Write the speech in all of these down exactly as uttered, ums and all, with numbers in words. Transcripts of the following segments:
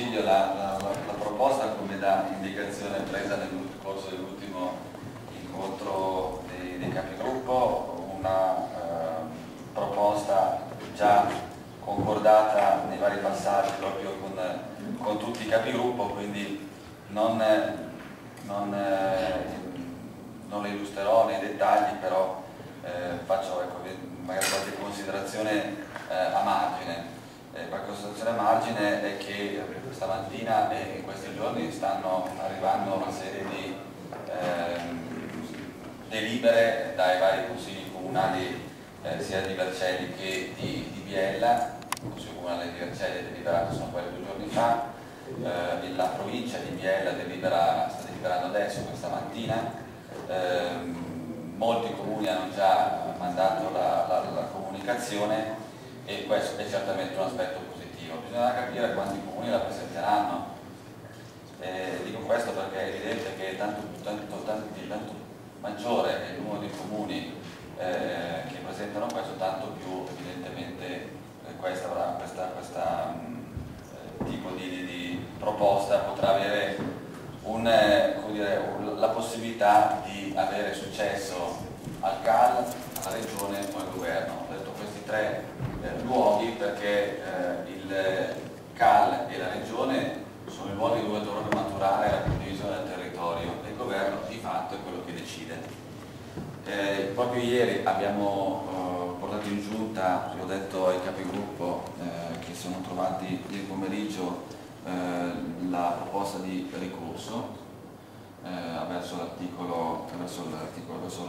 Consiglio la, la, la, la proposta, come da indicazione presa nel corso dell'ultimo incontro dei, dei capigruppo, una eh, proposta già concordata nei vari passaggi proprio con, con tutti i capigruppo, quindi non, non, eh, non le illustrerò nei dettagli, però eh, faccio ecco, magari qualche considerazione eh, a margine. Eh, qualche considerazione a margine è che stamattina e in questi giorni stanno arrivando una serie di ehm, delibere dai vari consigli comunali eh, sia di Vercelli che di, di Biella. Il consiglio comunale di Vercelli è deliberato sono quelli due giorni fa, eh, la provincia di Biella delibera, sta deliberando adesso, questa mattina. Eh, molti comuni hanno già mandato la, la, la comunicazione e questo è certamente un aspetto positivo. Bisogna capire quanti comuni la presenteranno. Eh, dico questo perché è evidente che tanto, tanto, tanto, tanto maggiore è il numero di comuni eh, che presentano questo, tanto più evidentemente eh, questa, questa, questa mh, tipo di, di, di proposta potrà avere un, eh, come dire, un, la possibilità di avere successo al C A L, alla Regione o al Governo. Ho detto questi tre eh, luoghi perché eh, il C A L e la Regione sono i luoghi dove dovrebbe maturare la condivisione del territorio e il Governo di fatto è quello che decide. Eh, proprio ieri abbiamo eh, portato in giunta, l'ho detto ai capigruppo eh, che sono trovati ieri pomeriggio eh, la proposta di ricorso eh, verso l'articolo, verso l'articolo, verso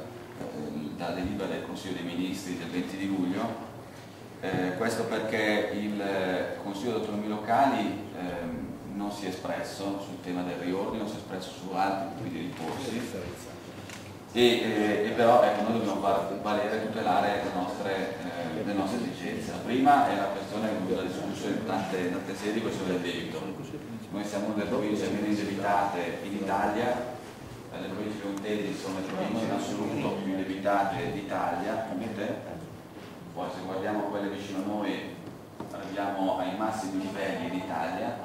la delibera del Consiglio dei Ministri del venti di luglio. Eh, questo perché il Consiglio delle Autonomie Locali eh, non si è espresso sul tema del riordino, si è espresso su altri tipi di ricorsi e, eh, e però ecco, noi dobbiamo far valere e tutelare le nostre, eh, le nostre esigenze. La prima è la questione che abbiamo discusso in tante, in tante sedi, questione del debito. Noi siamo una delle province meno indebitate in Italia. Le province piemontesi sono le province in assoluto più indebitate d'Italia, poi se guardiamo quelle vicino a noi arriviamo ai massimi livelli d'Italia,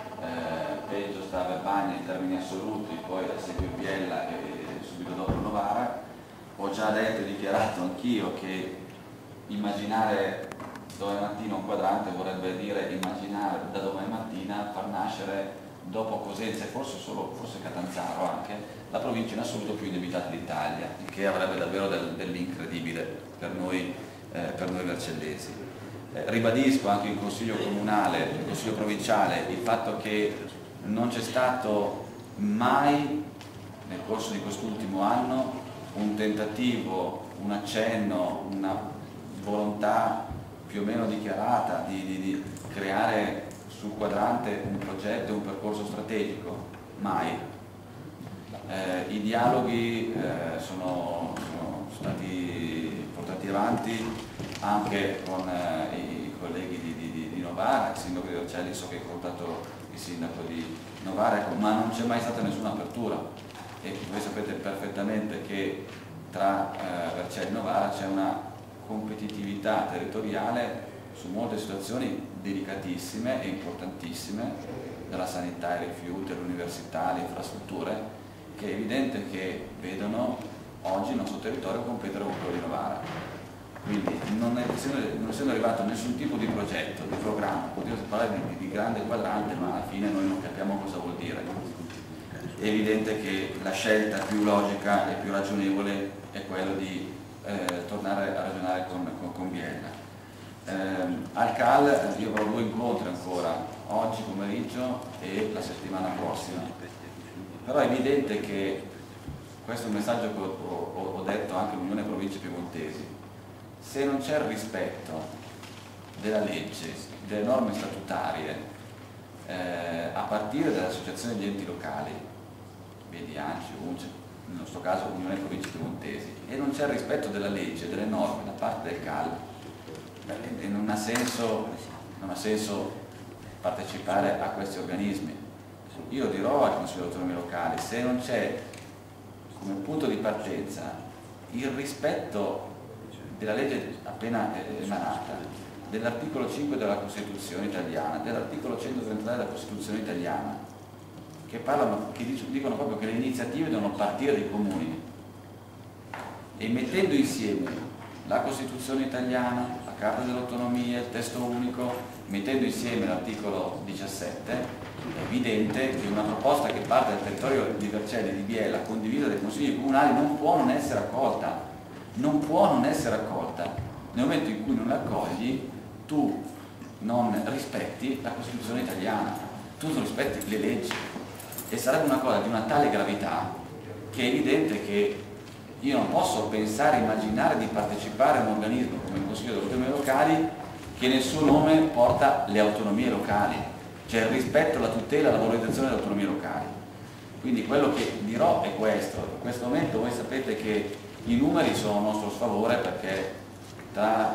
eh, peggio sta Verbania in termini assoluti, poi la segue Biella e subito dopo Novara. Ho già detto e dichiarato anch'io che immaginare domani mattina un quadrante vorrebbe dire immaginare da domani mattina far nascere dopo Cosenza e forse solo forse Catanzaro anche la provincia in assoluto più indebitata d'Italia, che avrebbe davvero del, dell'incredibile per noi, eh, per noi vercellesi. Eh, ribadisco anche in Consiglio Comunale, in Consiglio Provinciale, il fatto che non c'è stato mai nel corso di quest'ultimo anno un tentativo, un accenno, una volontà più o meno dichiarata di, di, di creare sul quadrante un progetto, un percorso strategico, mai. Eh, I dialoghi eh, sono, sono stati portati avanti anche con eh, i colleghi di, di, di Novara, il sindaco di Vercelli, so che ha portato il sindaco di Novara, ecco, ma non c'è mai stata nessuna apertura e voi sapete perfettamente che tra eh, Vercelli e Novara c'è una competitività territoriale su molte situazioni delicatissime e importantissime, dalla sanità ai rifiuti, all'università, alle infrastrutture, che è evidente che vedono oggi il nostro territorio competere con quello di Novara. Quindi non, è, non essendo arrivato nessun tipo di progetto, di programma, potremmo parlare di, di grande quadrante, ma alla fine noi non capiamo cosa vuol dire. È evidente che la scelta più logica e più ragionevole è quella di eh, tornare a ragionare con, con, con Biella. Eh, al C A L io avrò due incontri ancora, oggi pomeriggio e la settimana prossima, però è evidente che questo è un messaggio che ho, ho, ho detto anche all'Unione Province Piemontesi: se non c'è il rispetto della legge, delle norme statutarie, eh, a partire dall'associazione degli enti locali, vedi ANCI, U N C E, nel nostro caso Unione Province Piemontesi, e non c'è il rispetto della legge, delle norme da parte del C A L, e non ha senso, non ha senso partecipare a questi organismi. Io dirò al Consiglio di Autonomia Locale, se non c'è come punto di partenza il rispetto della legge appena emanata, dell'articolo cinque della Costituzione italiana, dell'articolo centotrentatré della Costituzione italiana, che, parlano, che dicono proprio che le iniziative devono partire dai comuni, e mettendo insieme la Costituzione italiana, la Carta delle Autonomie, il testo unico, mettendo insieme l'articolo diciassette, è evidente che una proposta che parte dal territorio di Vercelli e di Biella, condivisa dai consigli comunali, non può non essere accolta, non può non essere accolta. Nel momento in cui non la accogli, tu non rispetti la Costituzione italiana, tu non rispetti le leggi, e sarebbe una cosa di una tale gravità che è evidente che io non posso pensare, immaginare di partecipare a un organismo come il Consiglio delle Autonomie Locali che nel suo nome porta le autonomie locali, cioè il rispetto, la tutela, la valorizzazione delle autonomie locali. Quindi quello che dirò è questo: in questo momento voi sapete che i numeri sono a nostro sfavore, perché tra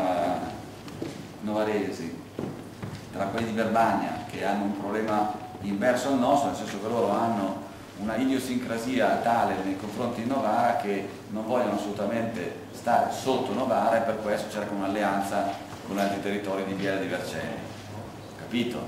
uh, novaresi, tra quelli di Verbania, che hanno un problema inverso al nostro, nel senso che loro hanno una idiosincrasia tale nei confronti di Novara che non vogliono assolutamente stare sotto Novara, e per questo cercano un'alleanza con altri territori di Biella e di Vercelli. Capito?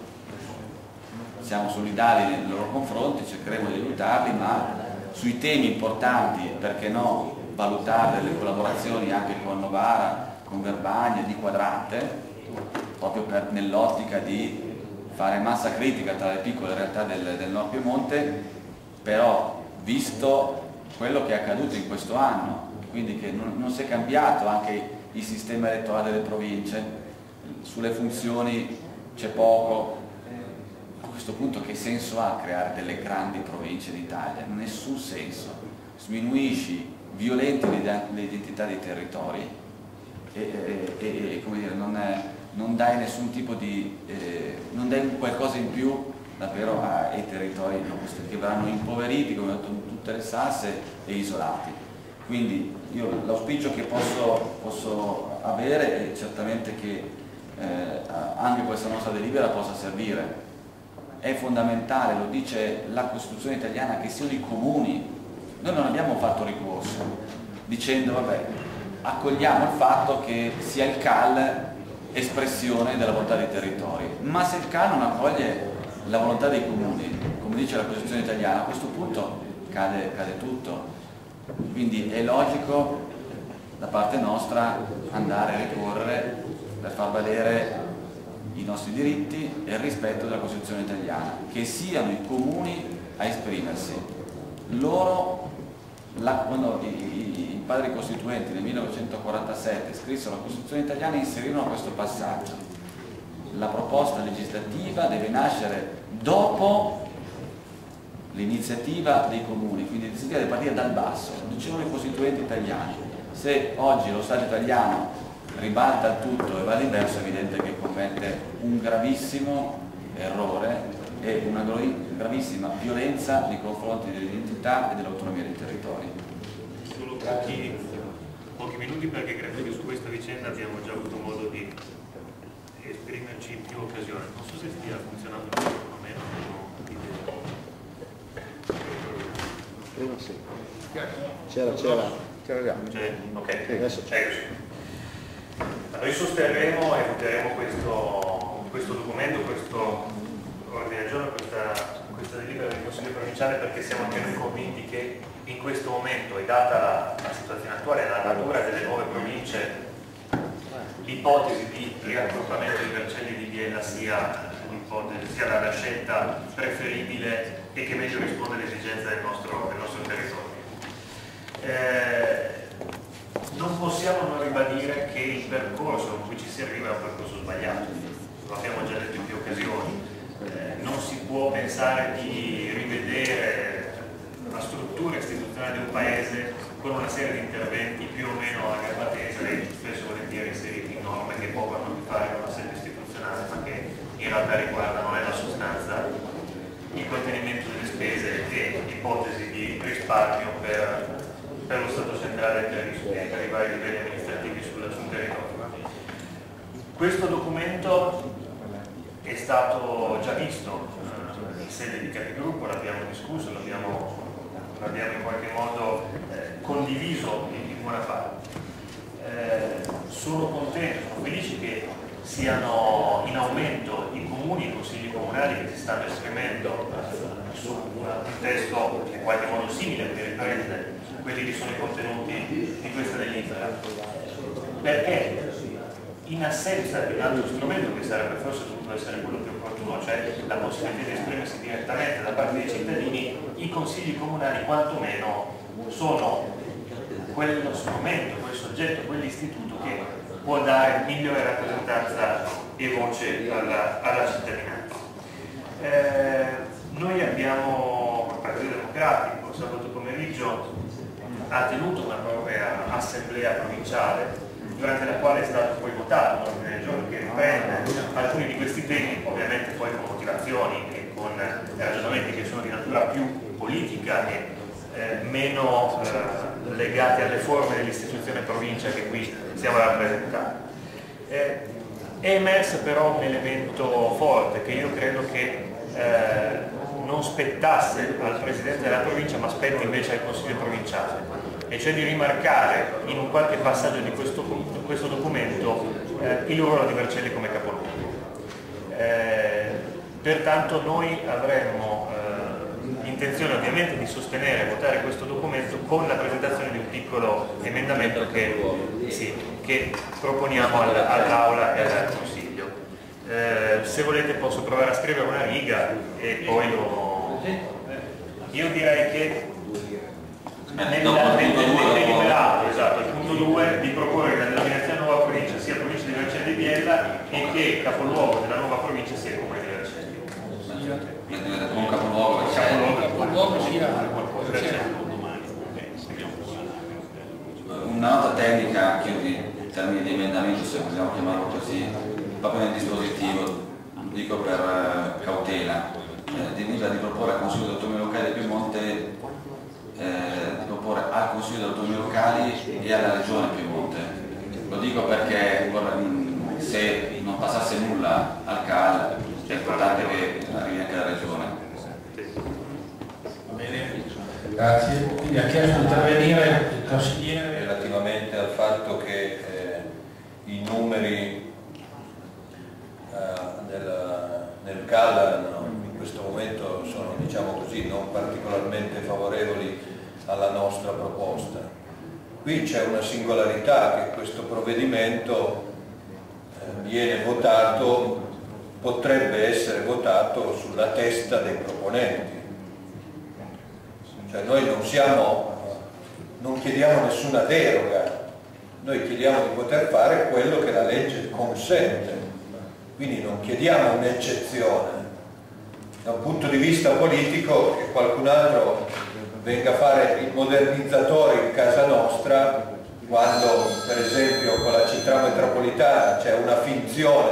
Siamo solidali nei loro confronti, cercheremo di aiutarli, ma sui temi importanti, perché no, valutare le collaborazioni anche con Novara, con Verbania, di Quadrante, proprio nell'ottica di fare massa critica tra le piccole realtà del, del Nord Piemonte, però visto quello che è accaduto in questo anno, quindi che non, non si è cambiato anche il sistema elettorale delle province, sulle funzioni c'è poco, a questo punto che senso ha creare delle grandi province d'Italia? Nessun senso, sminuisci, violenti l'identità dei territori e, e, e come dire, non, è, non dai nessun tipo di, eh, non dai qualcosa in più davvero ai territori che verranno impoveriti come tutte le sasse e isolati. Quindi io l'auspicio che posso, posso avere è certamente che eh, anche questa nostra delibera possa servire. È fondamentale, lo dice la Costituzione italiana, che siano i comuni. Noi non abbiamo fatto ricorso dicendo vabbè, accogliamo il fatto che sia il C A L espressione della volontà dei territori, ma se il C A L non accoglie la volontà dei comuni, come dice la Costituzione italiana, a questo punto cade, cade tutto. Quindi è logico da parte nostra andare a ricorrere per far valere i nostri diritti e il rispetto della Costituzione italiana, che siano i comuni a esprimersi. Loro, la, quando i, i, i padri costituenti nel millenovecentoquarantasette scrissero la Costituzione italiana, inserirono questo passaggio: la proposta legislativa deve nascere dopo l'iniziativa dei comuni, quindi l'iniziativa deve partire dal basso, lo dicevano i costituenti italiani. Se oggi lo Stato italiano ribalta il tutto e va all'inverso, è evidente che commette un gravissimo errore e una gravissima violenza nei confronti dell'identità e dell'autonomia dei territori. Solo pochi, pochi minuti, perché credo che su questa vicenda abbiamo già avuto modo di esprimerci in più occasioni. Non so se stia funzionando il microfono o meno, Prima sì. C'era, c'era. C'era, ok. Sì, adesso c'è. Noi sosterremo e voteremo questo, questo documento, questo ordine del giorno, questa, questa delibera del Consiglio provinciale, perché siamo anche noi convinti che in questo momento, e data la, la situazione attuale, la natura delle nuove province, l'ipotesi di raggruppamento di Vercelli e di Biella sia, sia la scelta preferibile e che meglio risponde alle esigenze del nostro, del nostro territorio. Eh, non possiamo non ribadire che il percorso con cui ci si arriva è un percorso sbagliato, lo abbiamo già detto in più occasioni. Eh, non si può pensare di rivedere la struttura istituzionale di un paese con una serie di interventi più o meno a gamba tesa e spesso e volentieri inseriti in norme che poco hanno a che fare con la sede istituzionale, ma che in realtà riguardano nella sostanza il contenimento delle spese e ipotesi di risparmio per, per lo Stato centrale per, per i vari livelli amministrativi sul, sul territorio. Questo documento è stato già visto eh, in sede di capigruppo, l'abbiamo discusso, l'abbiamo in qualche modo eh, condiviso in, in buona parte. Eh, sono contento, sono felice che siano in aumento i comuni e i consigli comunali che si stanno esprimendo eh, su un testo in qualche modo simile, che riprende quelli che sono i contenuti di questa delibera, perché in assenza di un altro strumento che sarebbe forse dovuto essere quello più opportuno, cioè la possibilità di esprimersi direttamente da parte dei cittadini, i consigli comunali quantomeno sono quello strumento, quel soggetto, quell'istituto che può dare migliore rappresentanza e voce alla, alla cittadinanza. Eh, noi abbiamo, il Partito Democratico, sabato pomeriggio ha tenuto una propria assemblea provinciale durante la quale è stato poi votato un ordine del giorno che riprende alcuni di questi temi, ovviamente poi con motivazioni e con ragionamenti che sono di natura più politica e eh, meno eh, legati alle forme dell'istituzione provincia che qui stiamo rappresentando. Eh, è emerso però un elemento forte che io credo che eh, non spettasse al Presidente della provincia ma spetti invece al Consiglio provinciale, e cioè di rimarcare in un qualche passaggio di questo, questo documento eh, il ruolo di Vercelli come capoluogo. Eh, pertanto noi avremmo eh, intenzione ovviamente di sostenere e votare questo documento con la presentazione di un piccolo emendamento che, sì, che proponiamo all'Aula e al Consiglio. Eh, se volete posso provare a scrivere una riga e poi lo... Io direi che nel deliberato, esatto, il punto due, di proporre la denominazione nuova provincia sia provincia di Vercelli di Biella e che capoluogo della nuova provincia sia il comune di Vercelli. Un capoluogo, capoluogo sia qualcosa. Una nota tecnica anche in termini di emendamento, se vogliamo chiamarlo così, proprio nel dispositivo, dico per eh, cautela, eh, di, di proporre al Consiglio di autonomia locale del Piemonte Eh, di proporre al Consiglio delle autonomie locali e alla Regione Piemonte. Lo dico perché se non passasse nulla al C A L è importante che arrivi anche la Regione. Va bene, grazie. Quindi ha chiesto di intervenire il consigliere relativamente al fatto che eh, i numeri eh, nel, nel C A L no, in questo momento sono, diciamo così, non particolarmente favorevoli alla nostra proposta. Qui c'è una singolarità, che questo provvedimento eh, viene votato, potrebbe essere votato sulla testa dei proponenti. Cioè noi non siamo, non chiediamo nessuna deroga, noi chiediamo di poter fare quello che la legge consente, quindi non chiediamo un'eccezione. Da un punto di vista politico, che qualcun altro venga a fare il modernizzatore in casa nostra, quando per esempio con la città metropolitana c'è una finzione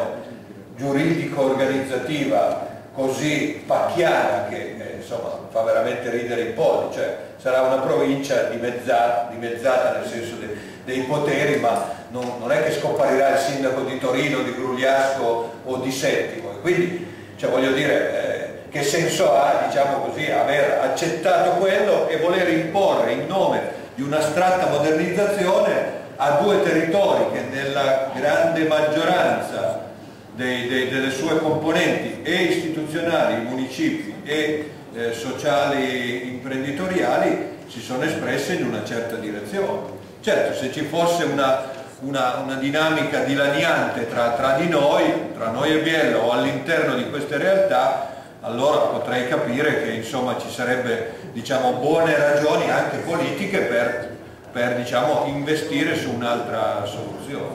giuridico-organizzativa così pacchiana che eh, insomma fa veramente ridere i poli, cioè sarà una provincia dimezzata, dimezzata nel senso de, dei poteri, ma non, non è che scomparirà il sindaco di Torino, di Grugliasco o di Settimo, e quindi cioè, voglio dire, eh, che senso ha, diciamo così, aver accettato quello e voler imporre in nome di un'astratta modernizzazione a due territori che nella grande maggioranza dei, dei, delle sue componenti e istituzionali, municipi e eh, sociali imprenditoriali si sono espresse in una certa direzione. Certo, se ci fosse una, una, una dinamica dilaniante tra, tra di noi, tra noi e Biella o all'interno di queste realtà, allora potrei capire che insomma ci sarebbe, diciamo, buone ragioni anche politiche per, per diciamo, investire su un'altra soluzione.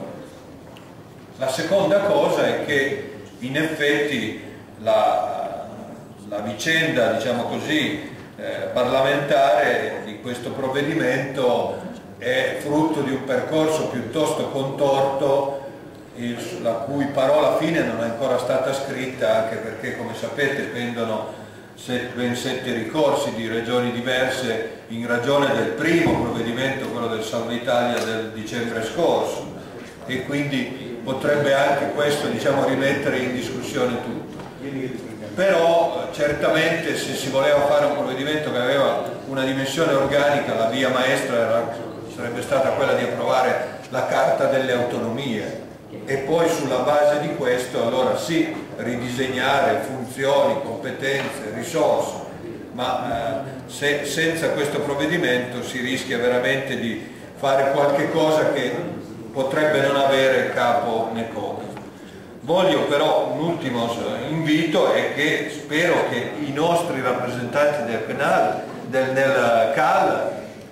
La seconda cosa è che in effetti la, la vicenda, diciamo così, eh, parlamentare di questo provvedimento è frutto di un percorso piuttosto contorto, il, la cui parola fine non è ancora stata scritta, anche perché, come sapete, pendono set, ben sette ricorsi di regioni diverse in ragione del primo provvedimento, quello del Salva Italia del dicembre scorso, e quindi potrebbe anche questo, diciamo, rimettere in discussione tutto. Però certamente se si voleva fare un provvedimento che aveva una dimensione organica, la via maestra era, sarebbe stata quella di approvare la Carta delle Autonomie, e poi sulla base di questo allora sì ridisegnare funzioni, competenze, risorse, ma eh, se, senza questo provvedimento si rischia veramente di fare qualche cosa che potrebbe non avere capo né coda. Voglio però un ultimo invito e che spero che i nostri rappresentanti del canale, del, nel C A L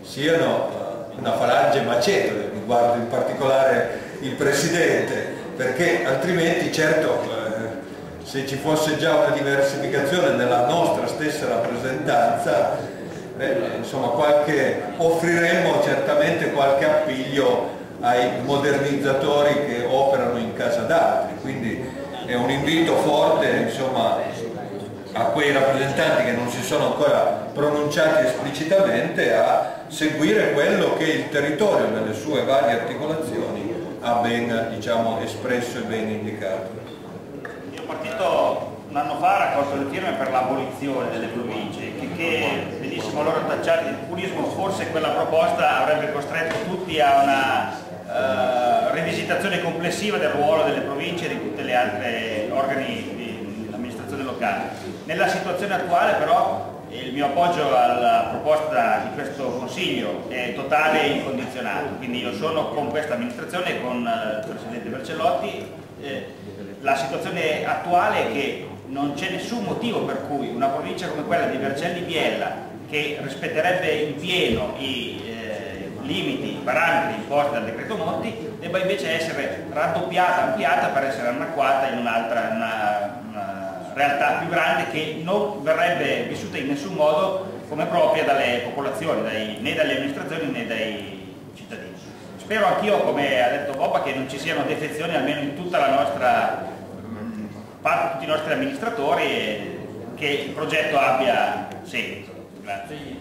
siano una falange macete, mi guardo in particolare il Presidente, perché altrimenti certo eh, se ci fosse già una diversificazione nella nostra stessa rappresentanza, beh, insomma qualche, offriremmo certamente qualche appiglio ai modernizzatori che operano in casa d'altri, quindi è un invito forte insomma, a quei rappresentanti che non si sono ancora pronunciati esplicitamente a seguire quello che il territorio nelle sue varie articolazioni ha ben diciamo, espresso e ben indicato. Il mio partito un anno fa ha raccolto le firme per l'abolizione delle province, che, che benissimo loro tacciati di populismo, forse quella proposta avrebbe costretto tutti a una Uh, rivisitazione complessiva del ruolo delle province e di tutte le altre organi di amministrazione locale. Nella situazione attuale però il mio appoggio alla proposta di questo Consiglio è totale e incondizionato, quindi io sono con questa amministrazione e con uh, il Presidente Bercellotti. Eh, la situazione attuale è che non c'è nessun motivo per cui una provincia come quella di Vercelli Biella, che rispetterebbe in pieno i eh, limiti, i parametri imposti dal decreto Monti, debba invece essere raddoppiata, ampliata per essere annacquata in un'altra una, una realtà più grande che non verrebbe vissuta in nessun modo come propria dalle popolazioni, dai, né dalle amministrazioni né dai cittadini. Spero anch'io, come ha detto Bobba, che non ci siano defezioni almeno in tutta la nostra parte, tutti i nostri amministratori, e che il progetto abbia seguito. Grazie.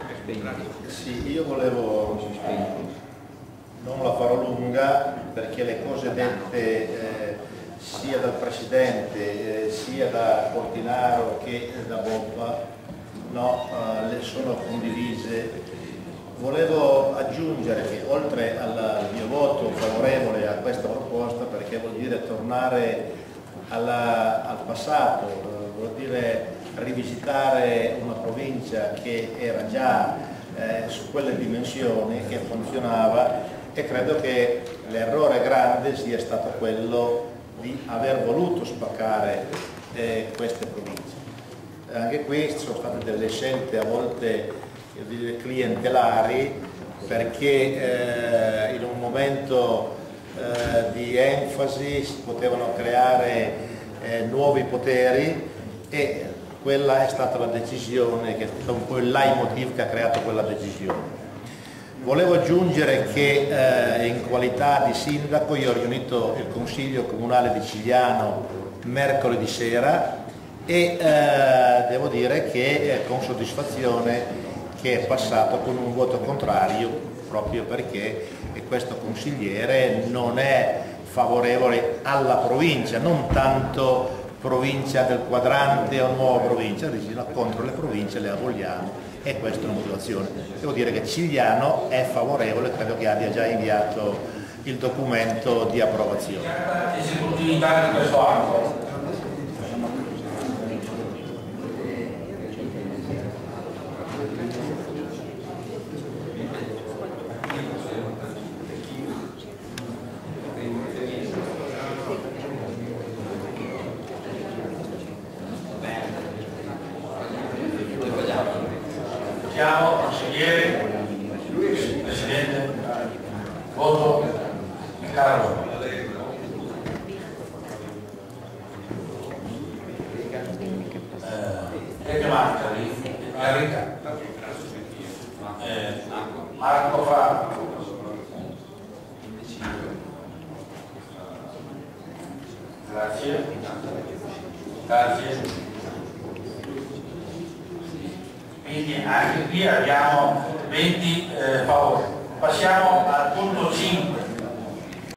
Sì, io volevo, non la farò lunga perché le cose dette eh, sia dal Presidente eh, sia da Portinaro che da Bobba no, eh, le sono condivise. Volevo aggiungere che oltre al, al mio voto favorevole a questa proposta, perché vuol dire tornare alla, al passato, eh, vuol dire rivisitare una provincia che era già eh, su quelle dimensioni, che funzionava, e credo che l'errore grande sia stato quello di aver voluto spaccare eh, queste province. Anche qui sono state delle scelte a volte dire, clientelari, perché eh, in un momento eh, di enfasi si potevano creare eh, nuovi poteri, e quella è stata la decisione, che è stato un po' il leitmotiv che ha creato quella decisione. Volevo aggiungere che eh, in qualità di sindaco io ho riunito il Consiglio Comunale di Cigliano mercoledì sera e eh, devo dire che è con soddisfazione che è passato con un voto contrario, proprio perché questo consigliere non è favorevole alla provincia, non tanto provincia del quadrante o nuova provincia, dice no, contro le province le aboliamo, e questa è una motivazione. Devo dire che Cigliano è favorevole, credo che abbia già inviato il documento di approvazione. Esecutività di questo anno. Siamo consiglieri, Presidente, voto Carlo. Eh, che manca lì? Enrica. Eh, Marco fa. Grazie. Grazie. Quindi anche qui abbiamo venti eh, favori. Passiamo al punto cinque.